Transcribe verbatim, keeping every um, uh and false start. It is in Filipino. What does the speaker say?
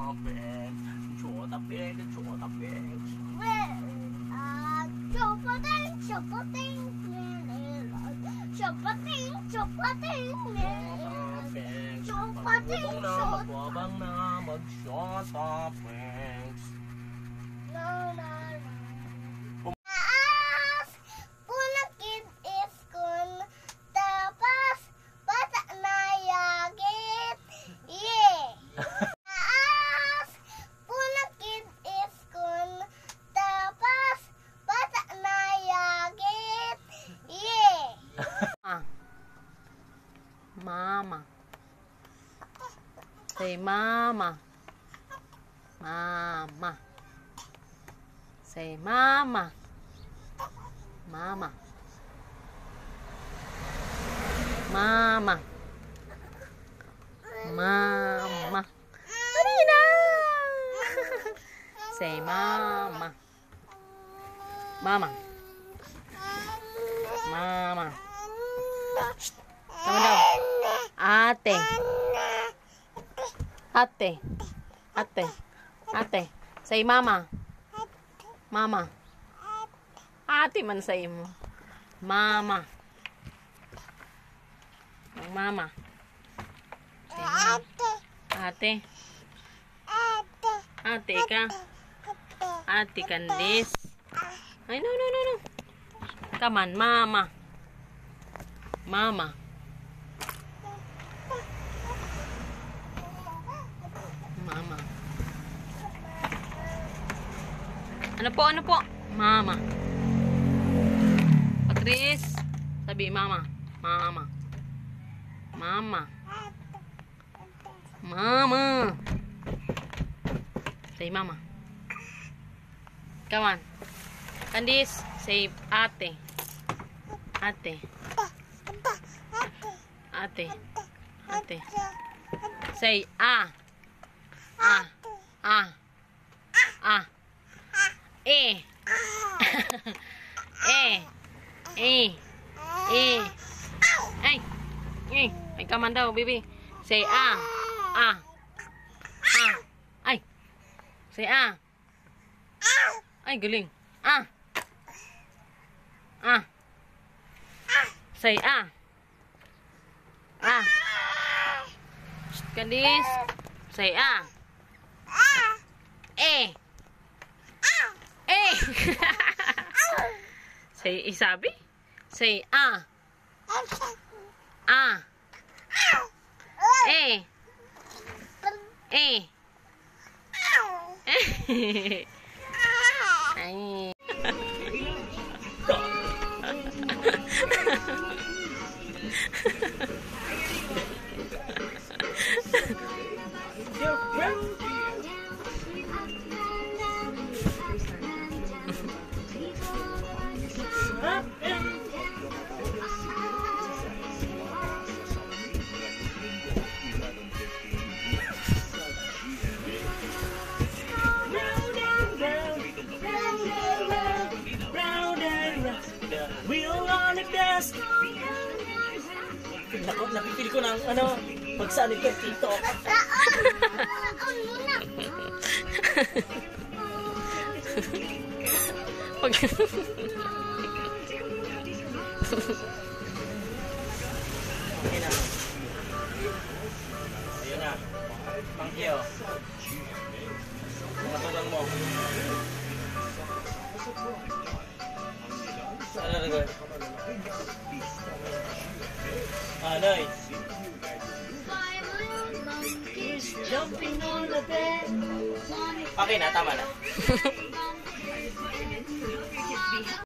Pinks. Chota Pinks, Chota Pinks. Chopating, chopating, chopating, chopating, Pinks. chopating, Magwabang na, magwabang na, mag-Chota Pinks. no, no, no. Taas, punang kid is kun, tapos, bata na yagit, yeah. Taas, punang kid is kun, tapos, bata na yagit, yeah. Mama. Say mama. Mama. Say mama. Mama. Mama. Mama. Marina. Say mama. Mama. Mama. Tama daw. Ate. Ate. Ate. Ate. Say mama. Mama. Ate man say mo. Mama. Ang mama. Say mama. Ate. Ate ka. Ate Candice. Ay, no, no, no, no. Come on, mama. Mama. Mama. Ano po, ano po? Mama. Patrice. Sabi, mama. Mama. Mama. Mama. Say, mama. Come on. Candice, say, ate. Ate. Ate. Ate. Say, ah. Ah. Ah. Ah. Eh. Eh. Eh. Eh. Ay. Eh. Ay, kaman daw, baby. Say, ah. Ah. Ah. Ay. Say, ah. Ay, galing. Ah. Ah. Say, ah. Ah. Candice. Say, ah. Eh. Eh. Say, isabi. Say, ah. Ah. Eh. Eh. Ay. Nako, napipili ko ng ano, pagsanib kay Tito. Pag... Okay na. Ayun na. Mangkyo. Matulang mo. Ano na gawin? Ah, nice. Okay na, tama na.